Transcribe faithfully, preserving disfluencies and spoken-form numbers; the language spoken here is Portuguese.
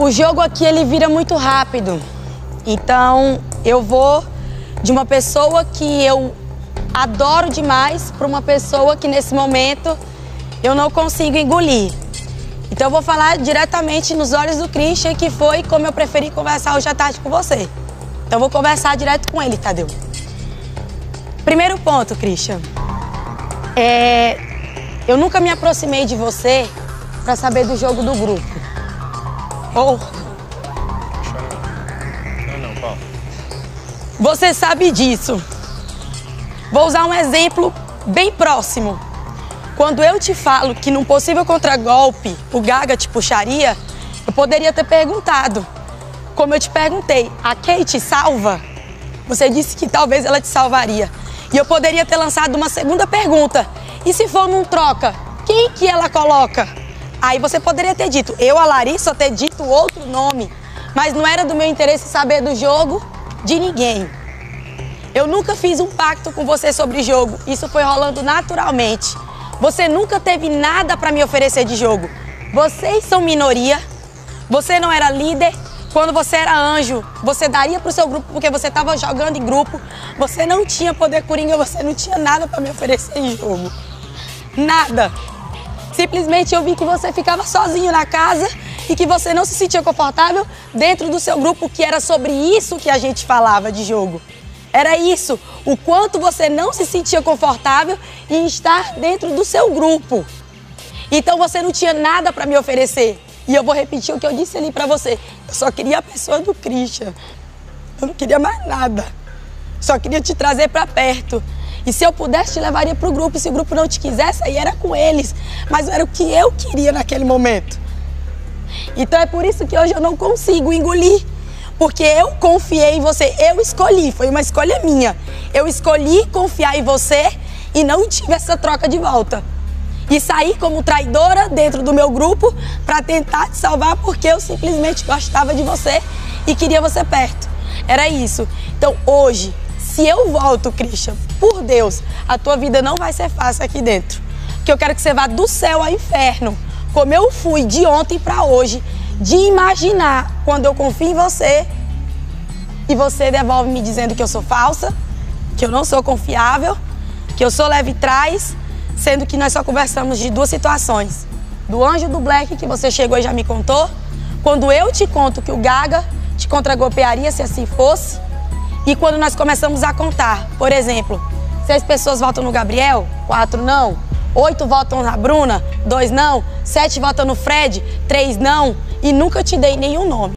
O jogo aqui, ele vira muito rápido. Então, eu vou de uma pessoa que eu adoro demais para uma pessoa que, nesse momento, eu não consigo engolir. Então, eu vou falar diretamente nos olhos do Christian, que foi como eu preferi conversar hoje à tarde com você. Então, eu vou conversar direto com ele, Tadeu. Primeiro ponto, Christian. É, eu nunca me aproximei de você para saber do jogo do grupo. Ou... Não, não, Paulo. Você sabe disso. Vou usar um exemplo bem próximo. Quando eu te falo que num possível contragolpe o Gaga te puxaria, eu poderia ter perguntado. Como eu te perguntei, a Kate salva? Você disse que talvez ela te salvaria. E eu poderia ter lançado uma segunda pergunta. E se for num troca, quem que ela coloca? Aí você poderia ter dito, eu, a Larissa, ter dito outro nome. Mas não era do meu interesse saber do jogo de ninguém. Eu nunca fiz um pacto com você sobre jogo. Isso foi rolando naturalmente. Você nunca teve nada para me oferecer de jogo. Vocês são minoria. Você não era líder. Quando você era anjo, você daria pro seu grupo porque você estava jogando em grupo. Você não tinha poder coringa, você não tinha nada para me oferecer em jogo. Nada. Simplesmente eu vi que você ficava sozinho na casa e que você não se sentia confortável dentro do seu grupo, que era sobre isso que a gente falava de jogo. Era isso, o quanto você não se sentia confortável em estar dentro do seu grupo. Então você não tinha nada para me oferecer. E eu vou repetir o que eu disse ali para você. Eu só queria a pessoa do Christian. Eu não queria mais nada. Só queria te trazer para perto. E se eu pudesse, te levaria pro grupo. E se o grupo não te quisesse, aí era com eles. Mas era o que eu queria naquele momento. Então é por isso que hoje eu não consigo engolir. Porque eu confiei em você. Eu escolhi. Foi uma escolha minha. Eu escolhi confiar em você e não tive essa troca de volta. E saí como traidora dentro do meu grupo para tentar te salvar porque eu simplesmente gostava de você e queria você perto. Era isso. Então hoje, se eu volto, Christian, por Deus, a tua vida não vai ser fácil aqui dentro. Porque eu quero que você vá do céu ao inferno, como eu fui de ontem para hoje, de imaginar quando eu confio em você e você devolve me dizendo que eu sou falsa, que eu não sou confiável, que eu sou leve trás, sendo que nós só conversamos de duas situações. Do anjo do Black, que você chegou e já me contou, quando eu te conto que o Gaga te contragolpearia se assim fosse, e quando nós começamos a contar, por exemplo, seis pessoas votam no Gabriel, quatro não, oito votam na Bruna, dois não, sete votam no Fred, três não, e nunca te dei nenhum nome.